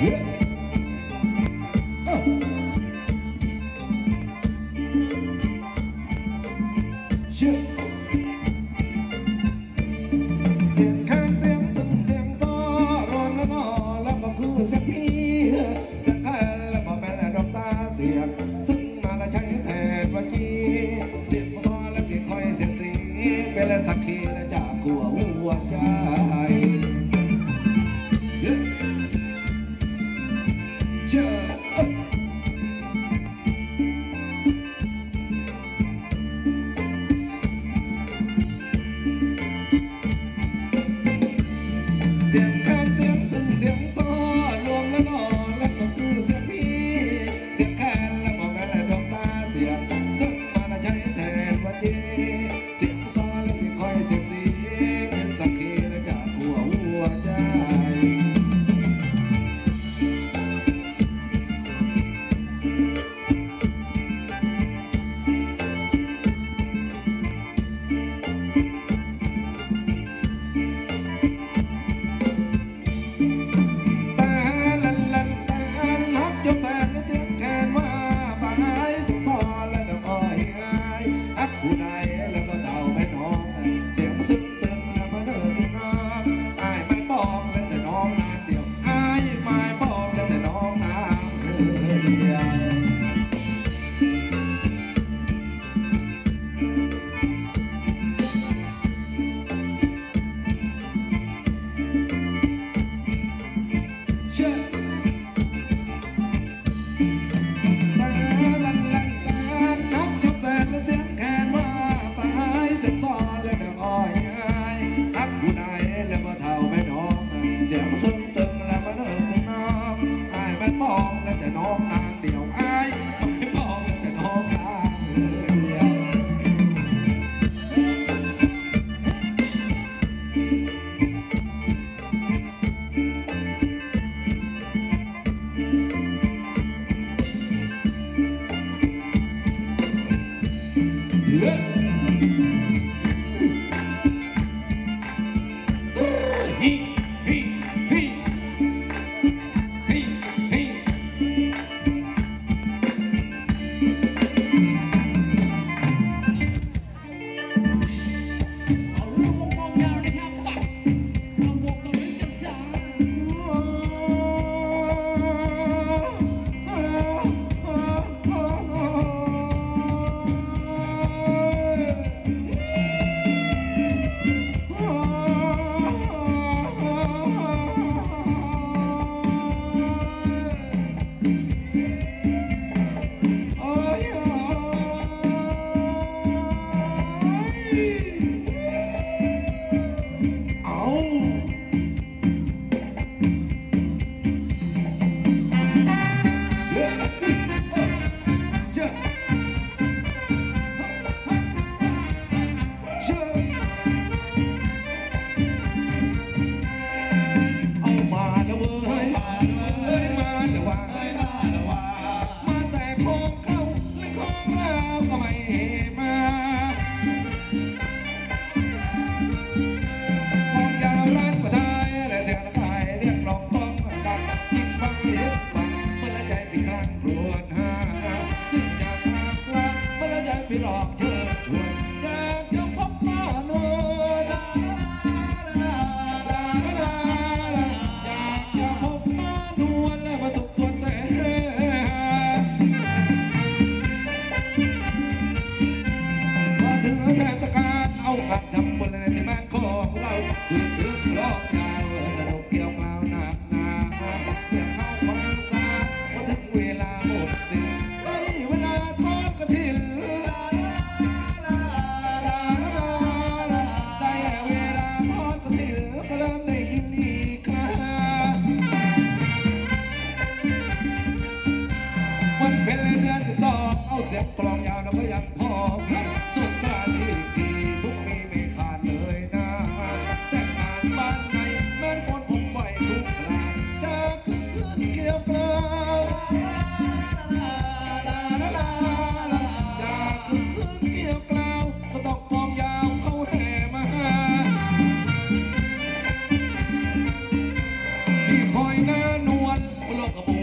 บ้านใน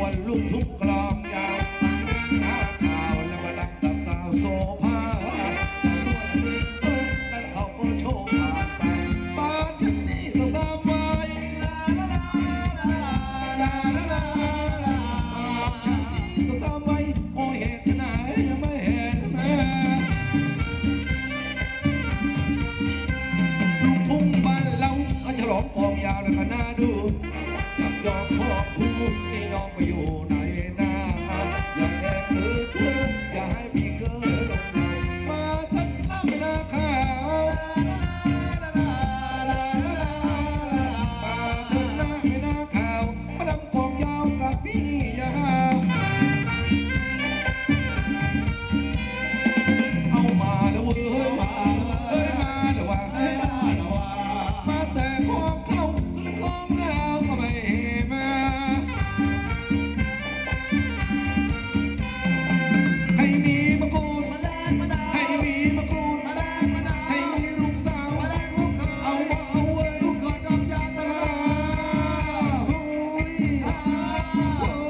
วันลูกทุ่งกลองยาวหน้าข่าวแล้วมาดักกับสาวโซภานั่นเขาก็โชว์ผ่านไปบ้านที่นี่ก็สบายลาลาลาลาลาลาลาบ้านที่นี่ก็สบายโอ้เหตุไหนยังไม่เห็นแม่ลูกทุ่งบ้านเราเขาจะร้องกลองยาวแล้วก็น่าดูอยากยอมขอบคุณที่น้องไปอยู่ไหนนะอย่าแอบหรือเพื่ออย่าให้พี่เกิดลงไหนมาทักน้ำนาขาวมาทักน้ำนาขาวมาดำกองยาวกับพี่ยาวเอามาแล้วเว้ยมาแล้วว่ามาแต่ของเขาของเราก็ไม่มาให้มีมะกรูดให้มีมะกรูดให้มีลูกสาวเอาเว้ยลูกเขยดอกยาตลาโอ้ยโอ้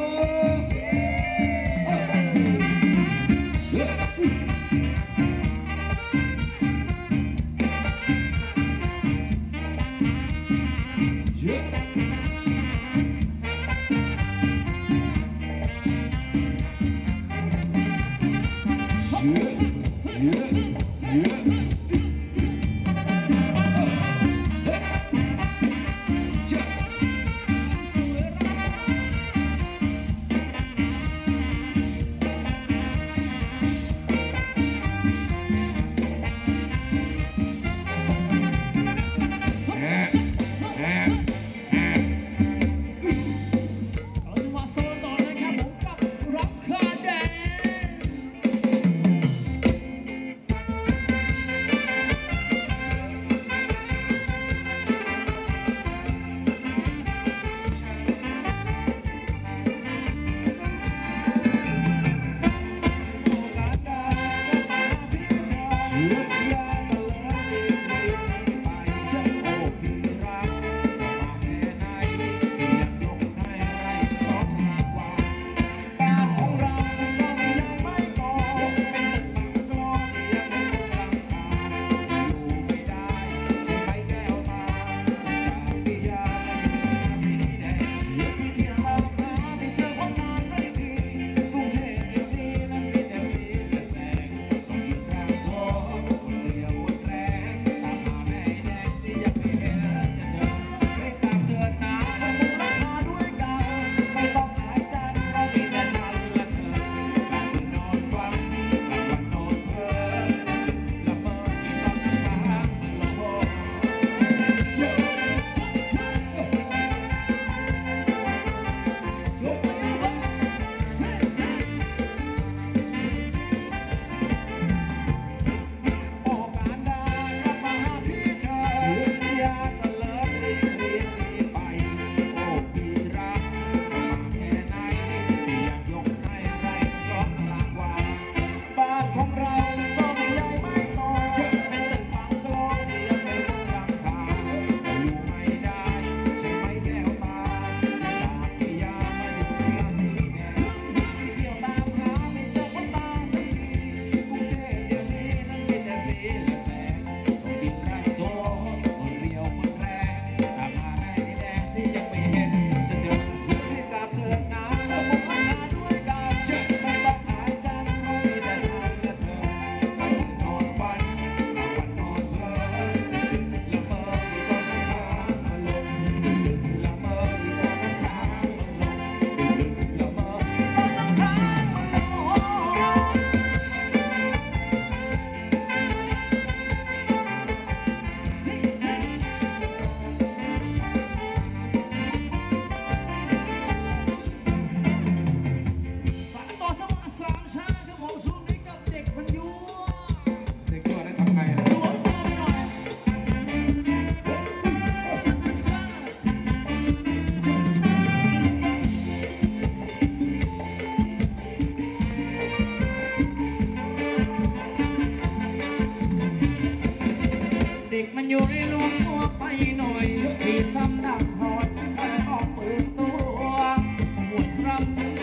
มันอยู่ในรวมตัวไปหน่อยที่ซ้ำดักหอดคอยออกเปิดตัวหมวดรำ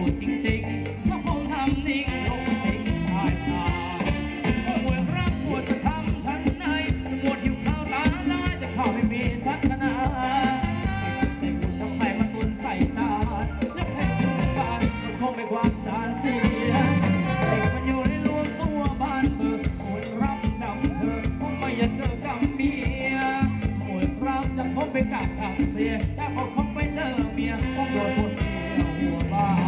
จริงๆถ้าผมทำนิ่งลงติงชายชาหมวยรักหมวยจะทำฉันไหนหมวดหิวข้าวตาลายแต่ข้าวไม่มีสักขนาดใจบุญทำไมมาตุนใส่จานยกให้ทุกบ้านมันคงไม่ความจานเสียเด็กมันอยู่ในรวมตัวบ้านเบิกหมวยรับจำเธอผมไม่อยากเจอกับเมียหมวยรับจะพบไปกับคำเสียถ้าผมไปเจอเมียผมโดนคนเดียวหัวบ้าน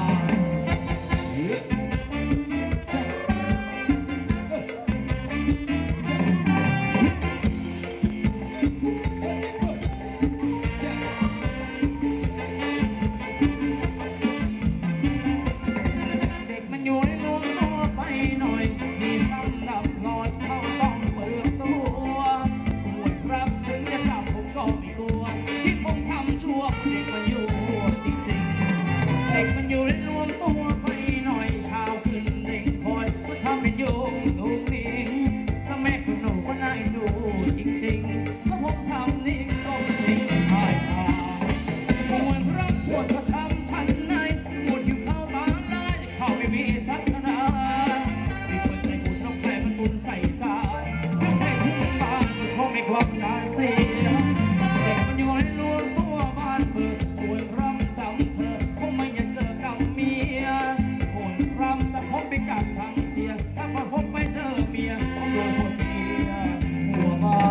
เด็กมันอยู่ในรวมตัวไปหน่อยมีสำหรับหลอดเขาต้องเปิดตัวปวดครับถึงจะจับผมก็ไม่กลัวที่ผมทำชั่วเด็กมันอยู่จริงๆเด็กมันอยู่ในรวมตัวไปหน่อยเช้าขึ้นเด็กคอยก็ทำเป็นโยงดูมิงถ้าแม่คุณหนูก็น่าเอ็นดูจริงๆถ้าผมทำนี่ก็ติงชายชาปวดครับปวดก็ทำฉันไหนปวดอยู่เข้าตาลายเข้าไม่มีสักนามีคนใจบุญน้องแพรมันบุญใส่ใจยกให้ทุกบ้านมันคงไม่ความจาเสียเด็กมันอยู่ในรวมตัวบ้านเบิกปวดรับจำเธอคงไม่อยากเจอกับเมียปวดรับแต่พบไปกับทางเสียถ้าพบไปเจอเมียต้องโดนคนเมียหัวบ้าน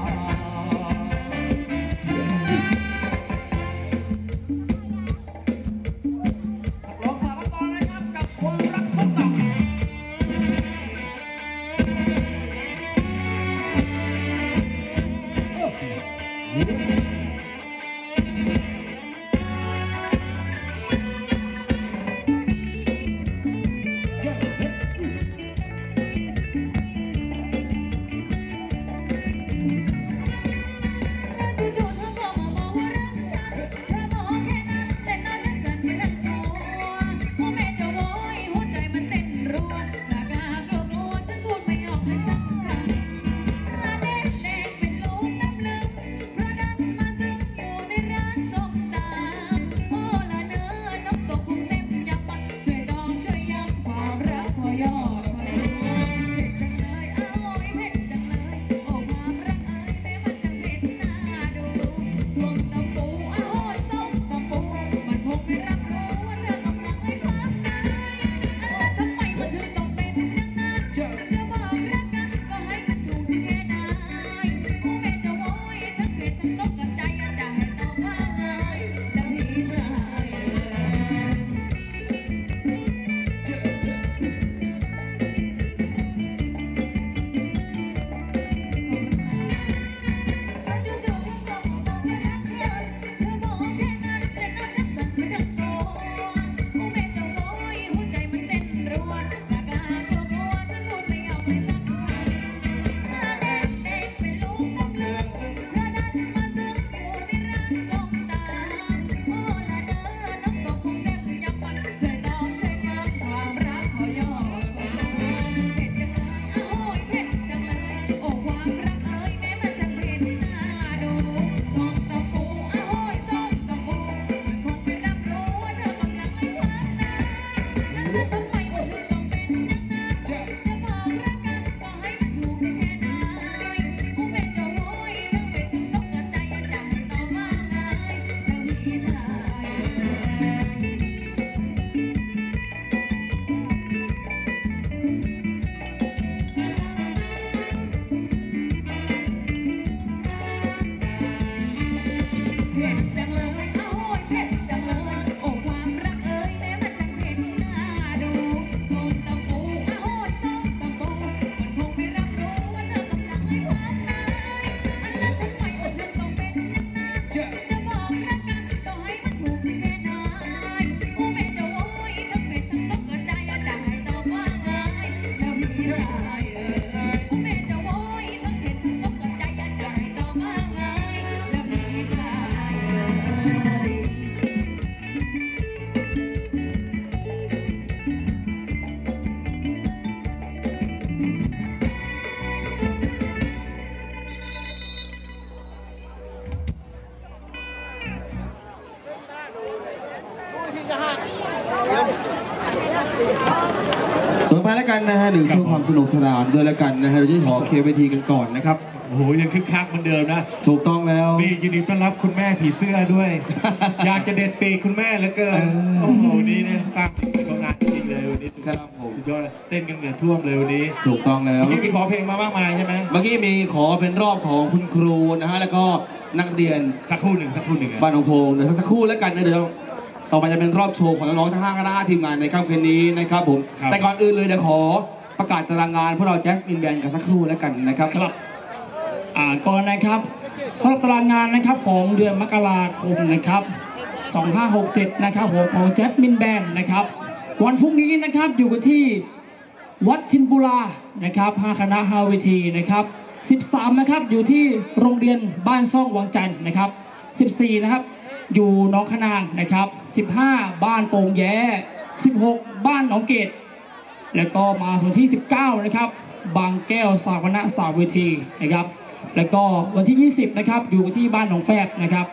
ลองสารกรนะครับกับคนรักส้มตำแล้วจู่ๆเธอก็มาบอกว่ารักฉันเธอบอกแค่นั้นแต่น้องฉันสั่นไปทั้งตัวโอ้แม่เจ้าโว้ยหัวใจมันเต้นรัวหน้ากากลัวกลัวฉันพูดไม่ออกเลยสักคำตาเด็กเป็นลูกน้ำลึกเพราะดันมาซึ้งอยู่ในร้านส้มตำโอ้ละเนื้อน้องตกคงเต็มยำมันช่วยดองช่วยย้ำความรักพอยอดพอเผ็ดจังเลยโอ้ยเผ็ดจังเลยโอ้ความรักเอ้ยแม้มันจะเผ็ดน่าดูส้มตำปูอ้าวโอ้ยส้มตำปูมันคงไม่รับรู้ว่าเธอกำลังให้ความนายแล้วทำไมมันถึงต้องเป็นอย่างนั้นจะบอกรักกันก็ให้มันถูกที่แค่ไหนโอ้แม่จะโว้ยทั้งเผ็ดทั้งตกกระใจจะให้ตอบว่าไงแล้วพี่ชาย แล้วจู่ๆเธอก็บอกว่ารักฉันเธอบอกแค่นั้นแต่น้องฉันสั่นไปทั้งตัวโอ้แม่เจ้าโว้ยหัวใจมันเต้นรัวหน้ากากลัวกลัวฉันพูดไม่ออกเลยสักคำตาเด็กเป็นลูกน้ำลึกเพราะดันมาซึ้งอยู่ในร้านส้มตำโอ้ละเด้อน้องตกคงเต็มยำมันช่วยตอบช่วยย้ำความรักขอยอดเผ็ดจังเลยอ้าวโอ้ยเผ็ดจังเลยโอ้ความรักเอ้ยแม้มันจะเผ็ดน่าดูส้มตำปูอ้าวโอ้ยส้มตำปูมันคงไม่รับรู้ว่าเธอกำลังให้ความนายแล้วทำไมมันถึงต้องเป็นอย่างนั้นจะบอกรักกันก็ให้มันถูกแค่ไหนโอ้แม่เจ้าโว้ยทั้งเผ็ดทั้งตกกระใจจะให้ตอบว่าไงแล้วพี่ชาย เผ็ดจังเลยอ้าวโอ้ยเผ็ดจังเลยโอ้ความรักเอ้ยแม้มันจังเผ็ดน่าดูส้มตำปูอ้าวโอ้ยส้มตำปูมันคงไม่รับรู้ว่าเธอกำลังให้ความนายแล้วทำไมมันถึงต้องเป็นอย่างนั้นจะบอกรักกันก็ให้มันถูกที่แค่ไหนโอ้แม่เจ้าโว้ยทั้งเผ็ดทั้งตกกระจายจะให้ตอบว่าไงแล้วพี่ชายโอ้แม่เจ้าโว้ยทั้งเผ็ดทั้งตกกระจายจะให้ตอบว่าไงแล้วพี่ชายส่วนไปแล้วกันนะฮะหนึ่งช่วงความสนุกสนานด้วยแล้วกันนะฮะเราจะขอเคลียร์เวทีกันก่อนนะครับโอ้โหยังคึกคักเหมือนเดิมนะถูกต้องแล้วนี่ยินดีต้อนรับคุณแม่ผีเสื้อด้วย อยากจะเด็ดปีกคุณแม่เหลือเกินโอ้โหนี่เนี่ยสร้างสิ่งของงานจริงๆเลยวันนี้สุดยอดครับผมสุดยอดเต้นกันเหงื่อท่วมเลยวันนี้ถูกต้องแล้วเมื่อกี้มีขอเพลงมามากมายใช่ไหมเมื่อกี้มีขอเป็นรอบของคุณครูนะฮะแล้วก็นักเรียนสักครู่หนึ่งสักครู่หนึ่งอะบ้านหนองโพงเดี๋ยวสักครู่แล้วกันนะเดี๋ยวต่อไปจะเป็นรอบโชว์ของน้องๆทั้ง5คณะทีมงานในค่ำคืนนี้นะครับผมแต่ก่อนอื่นเลยเดี๋ยวขอประกาศตารางงานพวกเราแจสมินแบนด์กันสักครู่แล้วกันนะครับครับก่อนนะครับสำหรับตารางงานนะครับของเดือนมกราคมนะครับ2567นะครับผมของแจ๊สมินแบนด์นะครับวันพรุ่งนี้นะครับอยู่กันที่วัดทินบุรานะครับ5คณะ5เวทีนะครับ13นะครับอยู่ที่โรงเรียนบ้านซ่องวังจันทร์นะครับ14นะครับอยู่หนองขนางนะครับ15บ้านโป่งแย้16บ้านหนองเกตแล้วก็มาส่วนที่19นะครับบางแก้วสาธารณะ3เวทีนะครับแล้วก็วันที่20นะครับอยู่ที่บ้านหนองแฟบนะครับ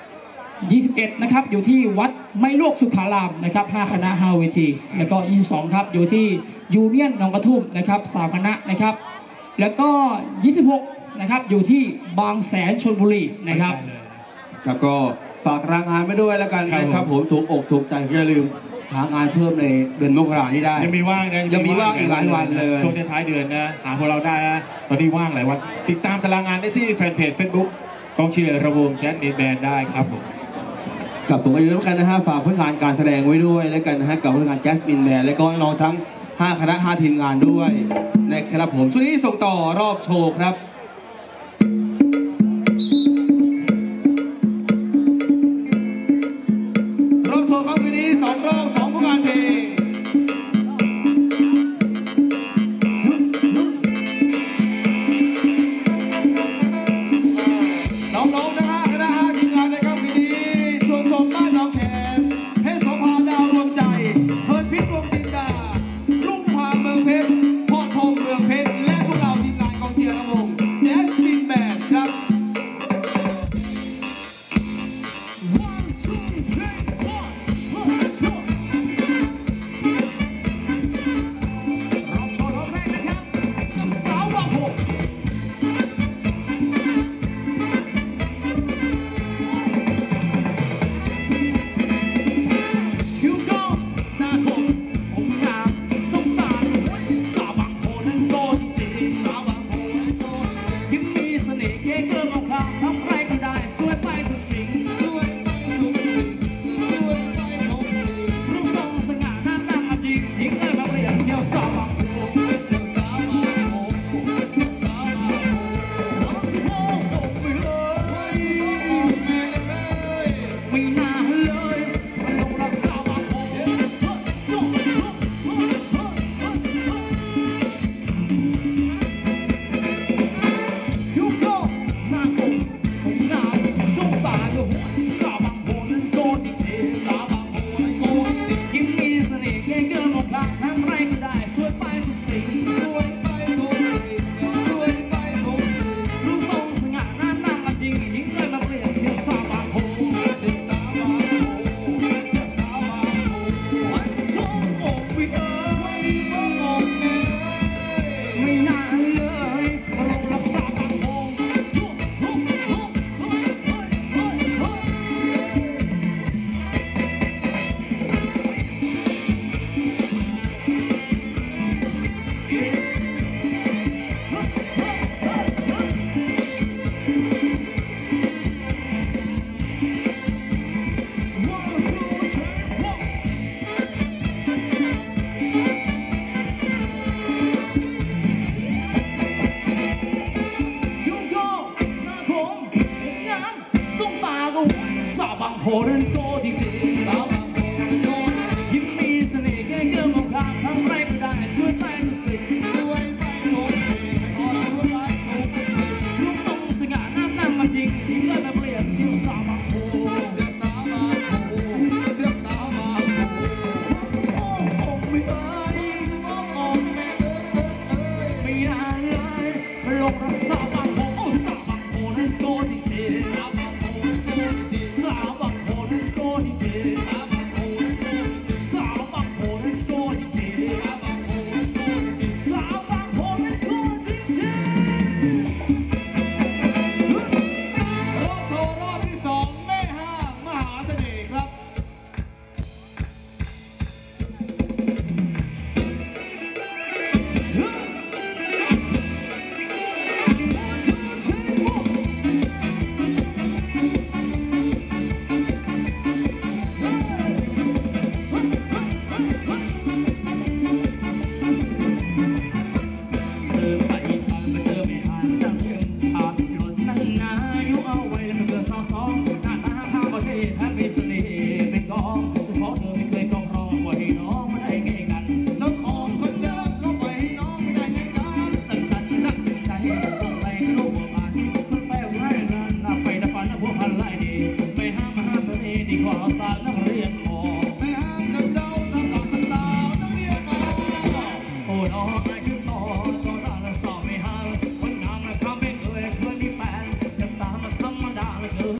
21นะครับอยู่ที่วัดไม้ลวกสุขารามนะครับ5คณะ5เวทีแล้วก็22ครับอยู่ที่ยูเนียนหนองกระทุ่มนะครับ3คณะนะครับแล้วก็26นะครับอยู่ที่บางแสนชลบุรีนะครับได้เลยครับก็ฝากตารางงานไว้ด้วยแล้วกันนะครับผมถูกอกถูกใจอย่าลืมหางานเพิ่มในเดือนมกรานี้ได้ยังมีว่างนะยังมีว่างอีกหลายวันเลยช่วงท้ายเดือนนะหาพวกเราได้นะตอนนี้ว่างหลายวันติดตามตารางงานได้ที่แฟนเพจ Facebook กองเชียร์ระวงแจ๊สมินแบนด์ได้ครับผมกับผมก็อย่าลืมกันนะฮะฝากผลงานการแสดงไว้ด้วยแล้วกันนะฮะกับผลงานแจสมินแบนด์และก็น้องทั้ง5คณะ5ทีมงานด้วยนะครับผมช่วงนี้ส่งต่อรอบโชว์ครับรอบโชว์ครับวันนี้2รอบ2ผลงานเพลง